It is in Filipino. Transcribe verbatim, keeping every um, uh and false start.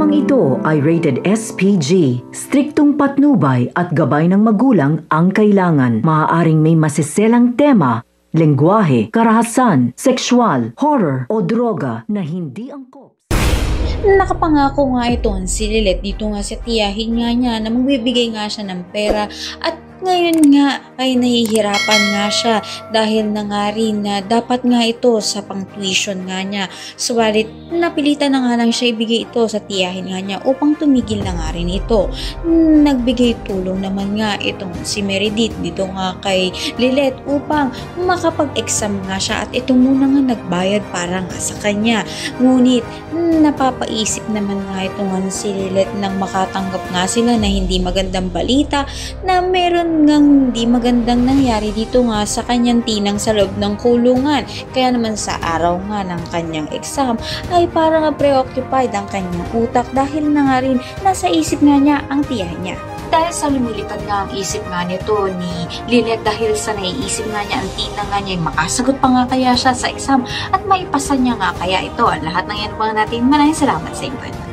Programang ito ay rated S P G. Striktong patnubay at gabay ng magulang ang kailangan. Maaaring may masiselang tema, lengguwahe, karahasan, sexual, horror o droga na hindi angkop. Nakapangako nga ito si Lilith dito nga sa tiyahin nga niya na magbibigay nga siya ng pera, at ngayon nga ay nahihirapan nga siya dahil na nga rin na dapat nga ito sa pang-tuition nga niya. Subalit napilitan na nga lang siya ibigay ito sa tiyahin nga niya upang tumigil na nga rin ito. Nagbigay tulong naman nga itong si Meredith dito nga kay Lilith upang makapag-exam nga siya, at ito muna nga nagbayad para nga sa kanya. Ngunit napapaisip naman nga ito nga si Lilith nang makatanggap nga sila na hindi magandang balita na meron ngang hindi magandang nangyari dito nga sa kanyang tinang sa loob ng kulungan. Kaya naman sa araw nga ng kanyang exam ay parang preoccupied ang kanyang utak dahil na nga rin nasa isip nga niya ang tiyahin niya. Dahil sa lumilipad nga ang isip nga nito ni Lilith dahil sa naiisip nga niya ang tina nga niya ay makasagot pa nga kaya siya sa exam at maipasa niya nga kaya ito. Lahat ng yan mga natin. Maraming salamat sa inyo.